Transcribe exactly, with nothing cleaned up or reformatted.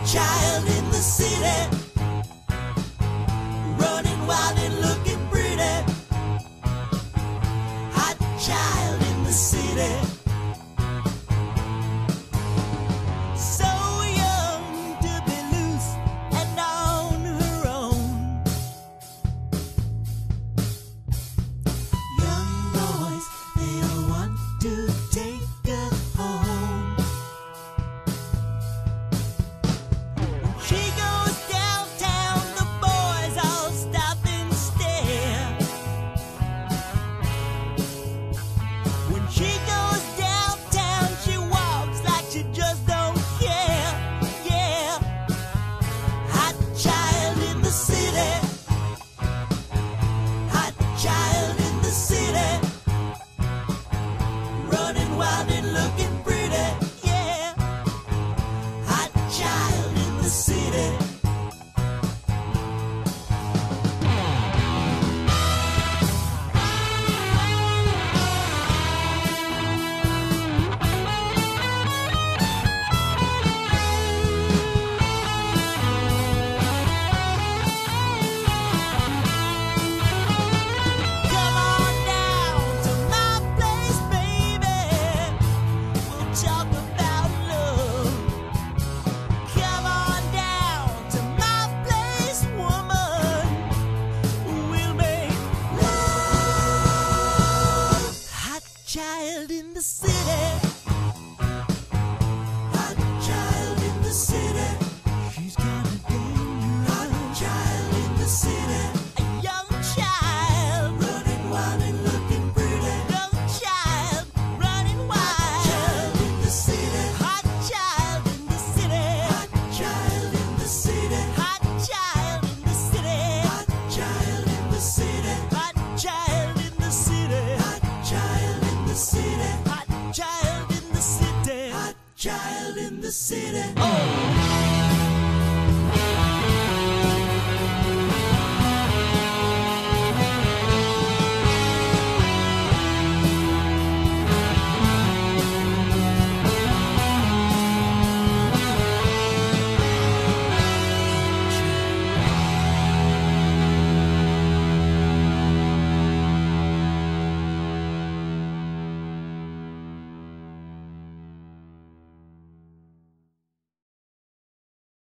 child in the city, running wild and looking pretty. Hot child in the city, so young to be loose and on her own. Young boys, they all want to take her home. She goes downtown, the boys all stop and stare. When she goes downtown, she walks like she just don't care. Yeah, hot child in the city, hot child in the city, running wild and looking pretty. Yeah, hot child in the city. Come on down to my place, baby. We'll talk about love. Come on down to my place, woman. We'll make love. Hot child in the city, hot child in the city. She's kinda dangerous. Hot child in the city, a young child running wild and looking pretty. Young child running wild. Hot child in the city, hot child in the city. Hot child in the city, hot child in the city. Hot child in the city, hot child in the city. Hot child in the city, hot child in the city. Hot child in the city. Oh.